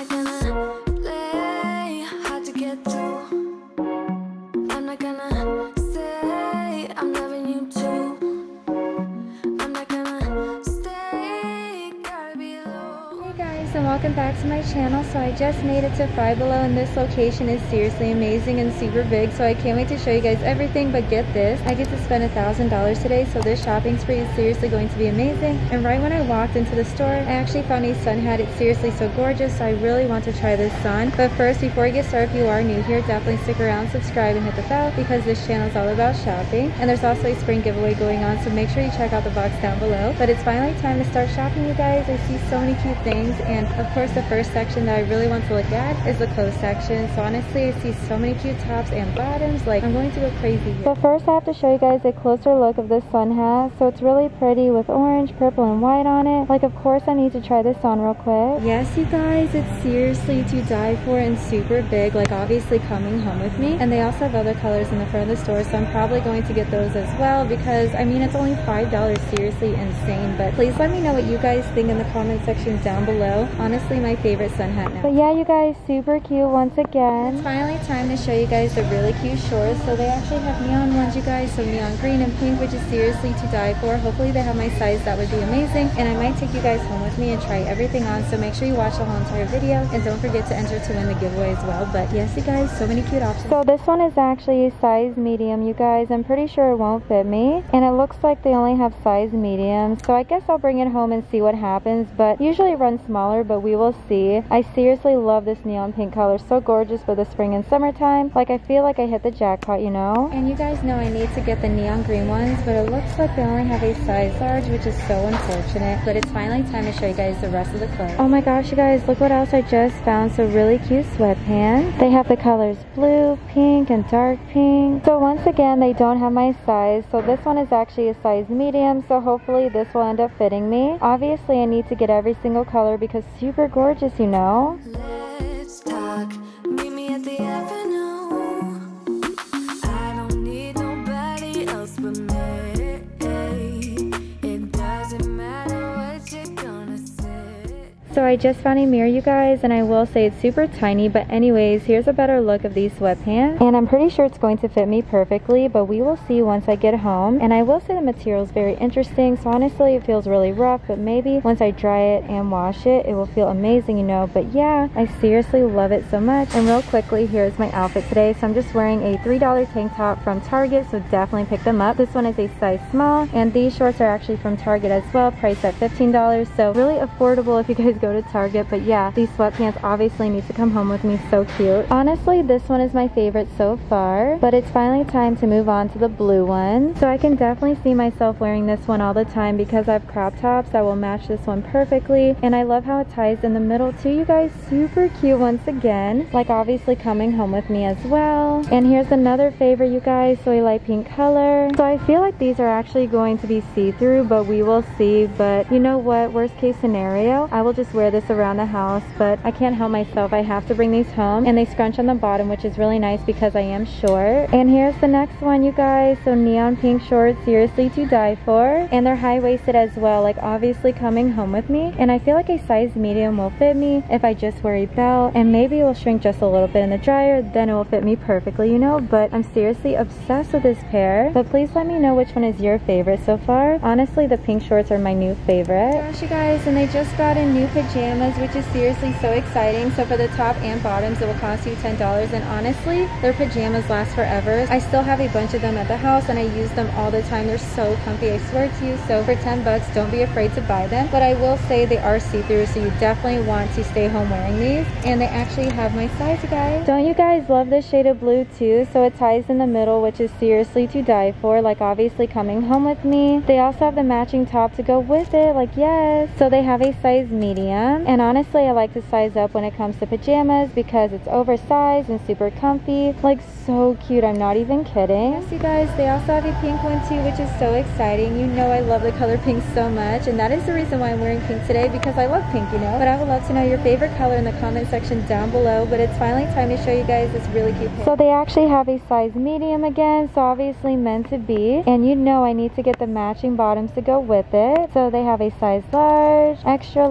not gonna play hard to get through. I'm not gonna say I'm loving you too. I'm not gonna stay, gotta be low. Hey guys, and welcome back to my channel. So I just made it to Five Below, and this location is seriously amazing and super big, so I can't wait to show you guys everything. But get this, I get to spend $1,000 today, so this shopping spree is seriously going to be amazing. And right when I walked into the store, I actually found a sun hat. It's seriously so gorgeous, so I really want to try this on. But first, before we get started, if you are new here, definitely stick around, subscribe, and hit the bell, because this channel is all about shopping. And there's also a spring giveaway going on, so make sure you check out the box down below. But it's finally time to start shopping, you guys. I see so many cute things, and of course the first section that I really want to look at is the clothes section. So honestly, I see so many cute tops and bottoms, like I'm going to go crazy here. But first I have to show you guys a closer look of this sun hat. So it's really pretty with orange, purple, and white on it. Like, of course I need to try this on real quick. Yes, you guys, it's seriously to die for and super big, like obviously coming home with me. And they also have other colors in the front of the store, so I'm probably going to get those as well, because I mean, it's only $5, seriously insane. But please let me know what you guys think in the comment section down below. Honestly, my favorite sun hat now. But yeah, you guys, super cute once again. It's finally time to show you guys the really cute shorts. So they actually have neon ones, you guys, so neon green and pink, which is seriously to die for. Hopefully they have my size. That would be amazing. And I might take you guys home with me and try everything on, so make sure you watch the whole entire video, and don't forget to enter to win the giveaway as well. But yes, you guys, so many cute options. So this one is actually a size medium, you guys. I'm pretty sure it won't fit me, and it looks like they only have size medium, so I guess I'll bring it home and see what happens. But usually run smaller, but we will see. I seriously love this neon pink color, so gorgeous for the spring and summertime. Like, I feel like I hit the jackpot, you know. And you guys know I need to get the neon green ones, but it looks like they only have a size large, which is so unfortunate. But it's finally time to show you guys the rest of the clothes. Oh my gosh, you guys, look what else I just found. So really cute sweatpants. They have the colors blue, pink, and dark pink. So once again, they don't have my size, so this one is actually a size medium, so hopefully this will end up fitting me. Obviously I need to get every single color because super gorgeous, you know. Let's talk, meet me at the avenue. I don't need nobody else but me. It doesn't matter what you're gonna say. So I just found a mirror, you guys, and I will say it's super tiny, but anyways, here's a better look of these sweatpants, and I'm pretty sure it's going to fit me perfectly, but we will see once I get home. And I will say the material is very interesting, so honestly it feels really rough, but maybe once I dry it and wash it, it will feel amazing, you know. But yeah, I seriously love it so much. And real quickly, here's my outfit today. So I'm just wearing a $3 tank top from Target, so definitely pick them up. This one is a size small, and these shorts are actually from Target as well, priced at $15, so really affordable if you guys go to Target. But yeah, these sweatpants obviously need to come home with me. So cute. Honestly, this one is my favorite so far, but it's finally time to move on to the blue one. So I can definitely see myself wearing this one all the time because I have crop tops that will match this one perfectly, and I love how it ties in the middle too, you guys. Super cute once again, like obviously coming home with me as well. And here's another favorite, you guys, so a light pink color. So I feel like these are actually going to be see-through, but we will see. But you know what, worst case scenario, I will just wear this around the house, but I can't help myself, I have to bring these home. And they scrunch on the bottom, which is really nice because I am short. And here's the next one, you guys. So neon pink shorts, seriously to die for, and they're high-waisted as well, like obviously coming home with me. And I feel like a size medium will fit me if I just wear a belt, and maybe it will shrink just a little bit in the dryer, then it will fit me perfectly, you know. But I'm seriously obsessed with this pair. But please let me know which one is your favorite so far. Honestly, the pink shorts are my new favorite. Gosh, you guys, and they just got in new pajamas, which is seriously so exciting. So for the top and bottoms, it will cost you $10, and honestly, their pajamas last forever. I still have a bunch of them at the house, and I use them all the time. They're so comfy, I swear to you. So for 10 bucks, don't be afraid to buy them. But I will say they are see-through, so you definitely want to stay home wearing these. And they actually have my size, you guys. Don't you guys love this shade of blue too? So it ties in the middle, which is seriously to die for, like obviously coming home with me. They also have the matching top to go with it, like yes. So they have a size medium, and honestly I like to size up when it comes to pajamas because it's oversized and super comfy. Like so cute, I'm not even kidding. Yes, you guys, they also have a pink one too, which is so exciting. You know I love the color pink so much, and that is the reason why I'm wearing pink today, because I love pink, you know. But I would love to know your favorite color in the comment section down below. But it's finally time to show you guys this really cute pair. So they actually have a size medium again, so obviously meant to be. And you know I need to get the matching bottoms to go with it. So they have a size large, extra large,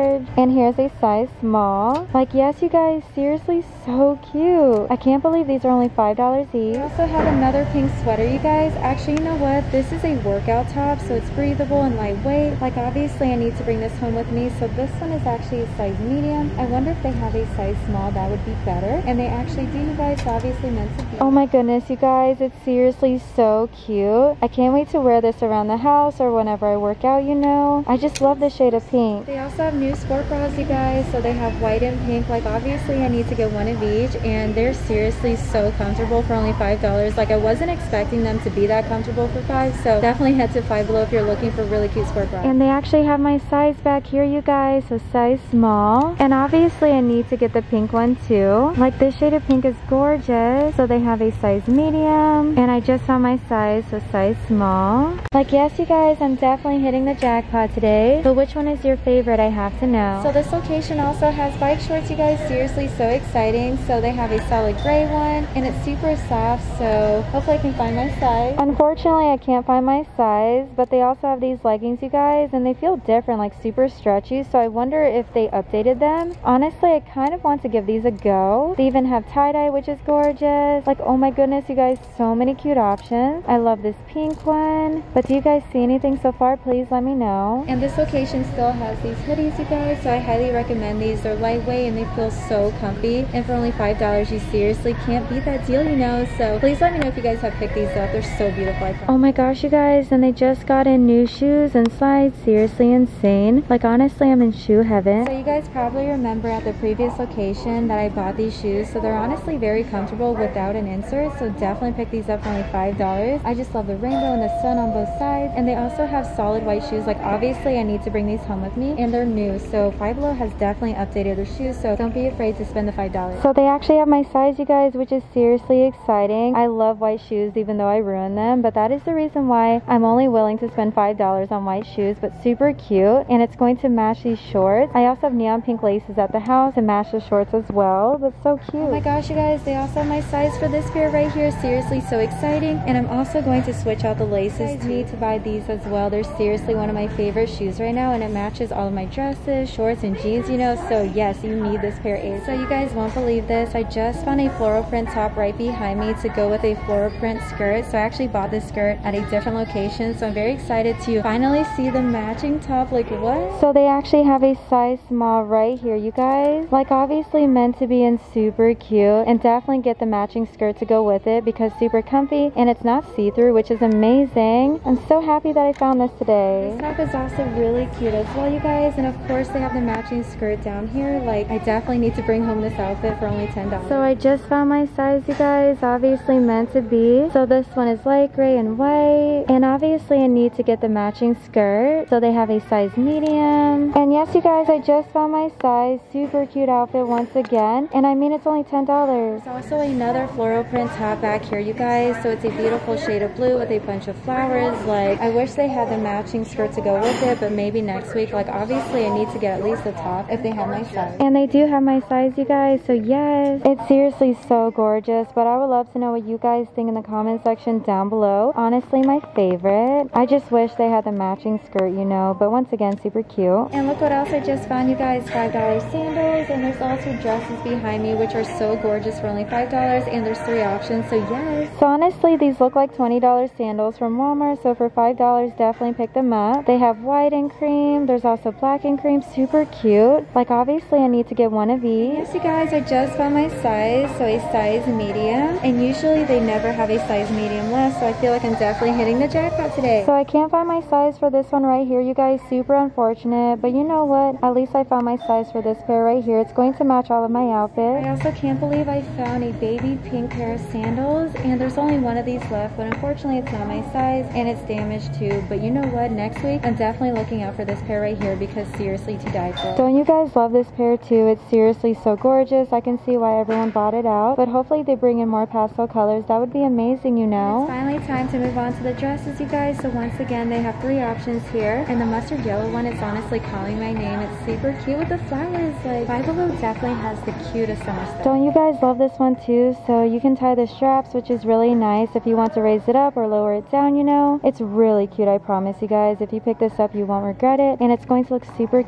large. And here's a size small. Like, yes, you guys, seriously, so cute. I can't believe these are only $5 each. I also have another pink sweater, you guys. Actually, you know what? This is a workout top, so it's breathable and lightweight. Like, obviously, I need to bring this home with me, so this one is actually a size medium. I wonder if they have a size small. That would be better. And they actually do, you guys, obviously meant to be. Oh my goodness, you guys, it's seriously so cute. I can't wait to wear this around the house or whenever I work out, you know. I just love the shade of pink. They also have new sport bras, you guys, so they have white and pink. Like, obviously, I need to get one of each, and they're seriously so comfortable for only $5. Like, I wasn't expecting them to be that comfortable for $5, so definitely head to Five Below if you're looking for really cute sport bras. And they actually have my size back here, you guys, so size small. And obviously, I need to get the pink one too. Like, this shade of pink is gorgeous. So they have a size medium, and I just found my size, so size small. Like, yes, you guys, I'm definitely hitting the jackpot today. But which one is your favorite? I have to know. So this location also has bike shorts, you guys. Seriously, so exciting. So they have a solid gray one, and it's super soft, so hopefully I can find my size. Unfortunately, I can't find my size, but they also have these leggings, you guys, and they feel different, like super stretchy, so I wonder if they updated them. Honestly, I kind of want to give these a go. They even have tie-dye, which is gorgeous. Like, oh my goodness, you guys, so many cute options. I love this pink one. But do you guys see anything so far? Please let me know. And this location still has these hoodies, you guys, so I highly recommend these. They're lightweight and they feel so comfy, and for only $5, you seriously can't beat that deal, you know. So please let me know if you guys have picked these up. They're so beautiful. Oh my gosh, you guys, and they just got in new shoes and slides. Seriously insane. Like, honestly, I'm in shoe heaven. So you guys probably remember at the previous location that I bought these shoes, so they're honestly very comfortable without an insert, so definitely pick these up for only $5. I just love the rainbow and the sun on both sides, and they also have solid white shoes. Like, obviously, I need to bring these home with me, and they're new, so Five Below has definitely updated their shoes, so don't be afraid to spend the $5. So they actually have my size, you guys, which is seriously exciting. I love white shoes, even though I ruined them, but that is the reason why I'm only willing to spend $5 on white shoes, but super cute, and it's going to match these shorts. I also have neon pink laces at the house to match the shorts as well, but so cute. Oh my gosh, you guys, they also have my size for this pair right here. Seriously, so exciting, and I'm also going to switch out the laces. I need to buy these as well. They're seriously one of my favorite shoes right now, and it matches all of my dresses, shorts, and jeans, you know, so yes, you need this pair. So you guys won't believe this. I just found a floral print top right behind me to go with a floral print skirt, so I actually bought this skirt at a different location, so I'm very excited to finally see the matching top. Like, what? So they actually have a size small right here, you guys. Like, obviously meant to be in super cute, and definitely get the matching skirt to go with it because super comfy, and it's not see-through, which is amazing. I'm so happy that I found this today. This top is also really cute as well, you guys, and of course they have the matching skirt down here. Like, I definitely need to bring home this outfit for only $10. So I just found my size, you guys, obviously meant to be. So this one is light gray and white, and obviously I need to get the matching skirt, so they have a size medium. And yes, you guys, I just found my size. Super cute outfit once again, and I mean, it's only $10. There's also another floral print top back here, you guys, so it's a beautiful shade of blue with a bunch of flowers. Like, I wish they had the matching skirt to go with it, but maybe next week. Like, obviously I need to get at least the top if they have my size, and they do have my size, you guys, so yes, it's seriously so gorgeous. But I would love to know what you guys think in the comment section down below. Honestly, my favorite. I just wish they had the matching skirt, you know, but once again, super cute. And look what else I just found, you guys. $5 sandals, and there's also dresses behind me which are so gorgeous for only $5, and there's 3 options, so yes. So honestly, these look like $20 sandals from Walmart, so for $5, definitely pick them up. They have white and cream. There's also black and cream. Super cute. Like, obviously I need to get one of these. Yes, you guys, I just found my size, so a size medium, and usually they never have a size medium left, so I feel like I'm definitely hitting the jackpot today. So I can't find my size for this one right here, you guys. Super unfortunate, but you know what, at least I found my size for this pair right here. It's going to match all of my outfits. I also can't believe I found a baby pink pair of sandals, and there's only one of these left, but unfortunately it's not my size and it's damaged too. But you know what, next week I'm definitely looking out for this pair right here because seriously, to die for. Don't you guys love this pair too? It's seriously so gorgeous. I can see why everyone bought it out, but hopefully they bring in more pastel colors. That would be amazing, you know. It's finally time to move on to the dresses, you guys. So once again, they have 3 options here, and the mustard yellow one is honestly calling my name. It's super cute with the flowers. Like, Five Below definitely has the cutest summer stuff. Don't you guys love this one too? So you can tie the straps, which is really nice if you want to raise it up or lower it down, you know. It's really cute, I promise you guys. If you pick this up, you won't regret it, and it's going to look super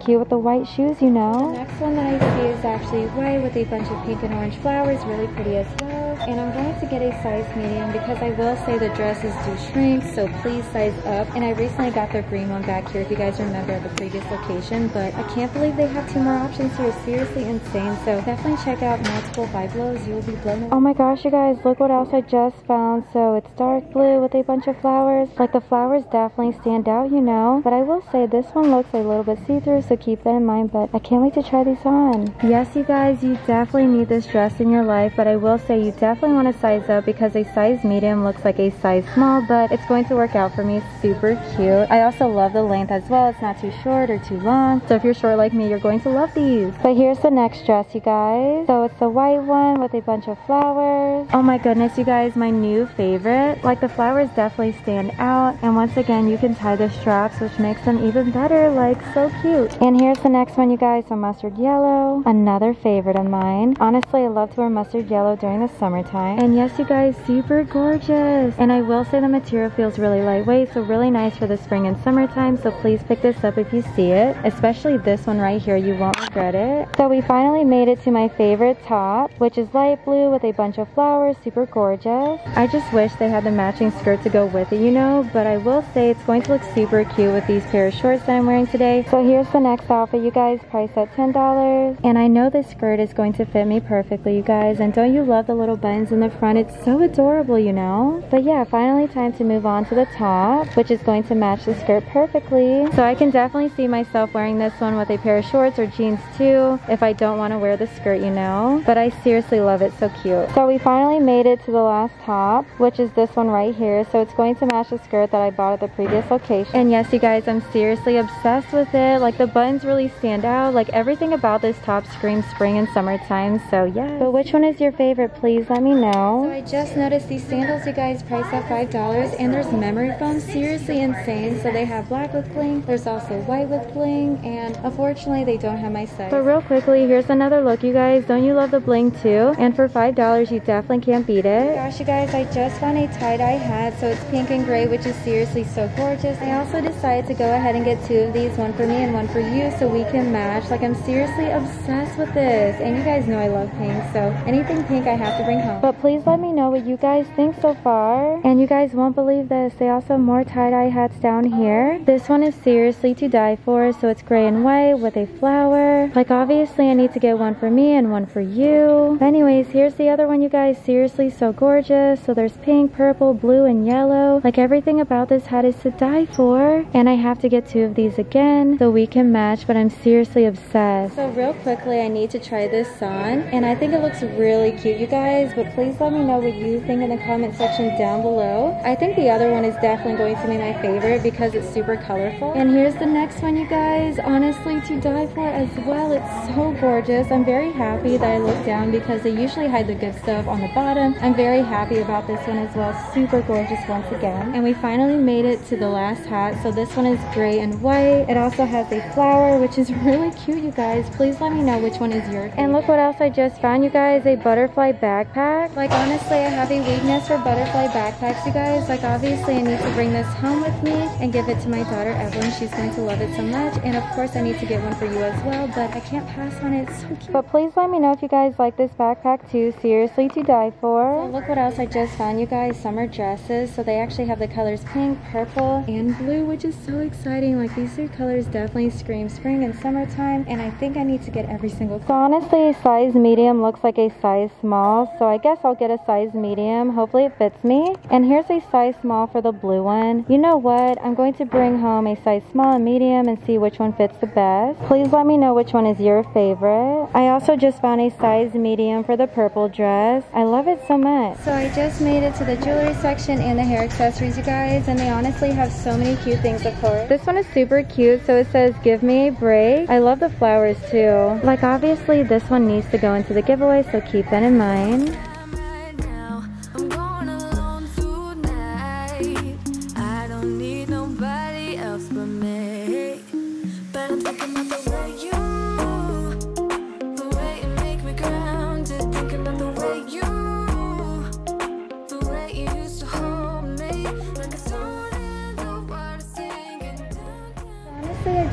cute with the white shoes, you know. The next one that I see is actually white with a bunch of pink and orange flowers, really pretty as well. And I'm going to get a size medium because I will say the dresses do shrink, so please size up. And I recently got their green one back here, if you guys remember the previous location, but I can't believe they have 2 more options here. Seriously insane. So definitely check out multiple Vibe Lows. You will be blown away. Oh my gosh, you guys, look what else I just found. So it's dark blue with a bunch of flowers. Like, the flowers definitely stand out, you know, but I will say this one looks a little bit see-through, so keep that in mind. But I can't wait to try these on. Yes, you guys, you definitely need this dress in your life, but I will say you definitely want to size up because a size medium looks like a size small, but it's going to work out for me. Super cute. I also love the length as well. It's not too short or too long, so if you're short like me, you're going to love these. But here's the next dress, you guys. So it's the white one with a bunch of flowers. Oh my goodness, you guys, my new favorite. Like, the flowers definitely stand out, and once again you can tie the straps, which makes them even better. Like, so cute. And here's the next one, you guys. So mustard yellow, another favorite of mine. Honestly, I love to wear mustard yellow during the summertime. And yes, you guys, super gorgeous. And I will say the material feels really lightweight, so really nice for the spring and summertime. So please pick this up if you see it, especially this one right here. You won't regret it. So we finally made it to my favorite top, which is light blue with a bunch of flowers. Super gorgeous. I just wish they had the matching skirt to go with it, you know, but I will say it's going to look super cute with these pair of shorts that I'm wearing today. So here's the next outfit, you guys, priced at $10. And I know this skirt is going to fit me perfectly, you guys. And don't you love the little buttons in the front? It's so adorable, you know. But yeah, finally time to move on to the top, which is going to match the skirt perfectly. So I can definitely see myself wearing this one with a pair of shorts or jeans too, if I don't want to wear the skirt, you know. But I seriously love it. So cute. So we finally made it to the last top, which is this one right here. So it's going to match the skirt that I bought at the previous location. And yes, you guys, I'm seriously obsessed with it. Like, the buttons really stand out. Like, everything about this top screams spring and summertime. So yeah. But which one is your favorite? Please let me know. So I just noticed these sandals, you guys, priced at $5, and there's memory foam. Seriously insane. So they have black with bling, there's also white with bling, and unfortunately they don't have my size. But real quickly, here's another look, you guys. Don't you love the bling too? And for $5, you definitely can't beat it. Oh my gosh, you guys, I just found a tie-dye hat. So it's pink and gray, which is seriously so gorgeous. I also decided to go ahead and get 2 of these, one for me and one for you, so we can match. Like, I'm seriously obsessed with this, and you guys know I love pink, so anything pink I have to bring home. But please let me know what you guys think so far. And you guys won't believe this, they also have more tie-dye hats down here. This one is seriously to die for. So it's gray and white with a flower. Like, obviously I need to get one for me and one for you. But anyways, here's the other one, you guys. Seriously so gorgeous. So there's pink, purple, blue, and yellow. Like, everything about this hat is to die for. And I have to get 2 of these again so we can match, but I'm seriously obsessed. So real quickly, I need to try this on, and I think it looks really cute, you guys. But please let me know what you think in the comment section down below. I think the other one is definitely going to be my favorite because it's super colorful. And here's the next one, you guys. Honestly, to die for as well. It's so gorgeous. I'm very happy that I looked down because they usually hide the good stuff on the bottom. I'm very happy about this one as well. Super gorgeous once again. And we finally made it to the last hat. So this one is gray and white. It also has a flower, which is really cute, you guys. Please let me know which one is your favorite. And look what else I just found, you guys. A butterfly backpack. Like, honestly, I have a weakness for butterfly backpacks, you guys. Like, obviously I need to bring this home with me and give it to my daughter Evelyn. She's going to love it so much. And of course I need to get one for you as well, but I can't pass on it. It's so cute. But please let me know if you guys like this backpack too. Seriously to die for. So look what else I just found, you guys. Summer dresses. So they actually have the colors pink, purple, and blue, which is so exciting. Like, these 3 colors definitely scream spring and summertime, and I think I need to get every single color. So honestly, a size medium looks like a size small, so I guess I'll get a size medium. Hopefully it fits me. And here's a size small for the blue one. You know what? I'm going to bring home a size small and medium and see which one fits the best. Please let me know which one is your favorite. I also just found a size medium for the purple dress. I love it so much. So I just made it to the jewelry section and the hair accessories, you guys, and they honestly have so many cute things, of course. This one is super cute. So it says, "Give me a break." I love the flowers too. Like, obviously this one needs to go into the giveaway, so keep that in mind.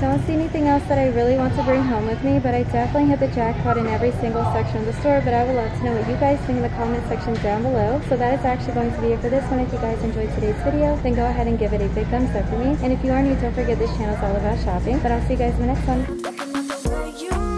don't see anything else that I really want to bring home with me, but I definitely hit the jackpot in every single section of the store. But I would love to know what you guys think in the comment section down below. So that is actually going to be it for this one. If you guys enjoyed today's video, then go ahead and give it a big thumbs up for me. And if you are new, don't forget this channel is all about shopping. But I'll see you guys in the next one. Looking at the way you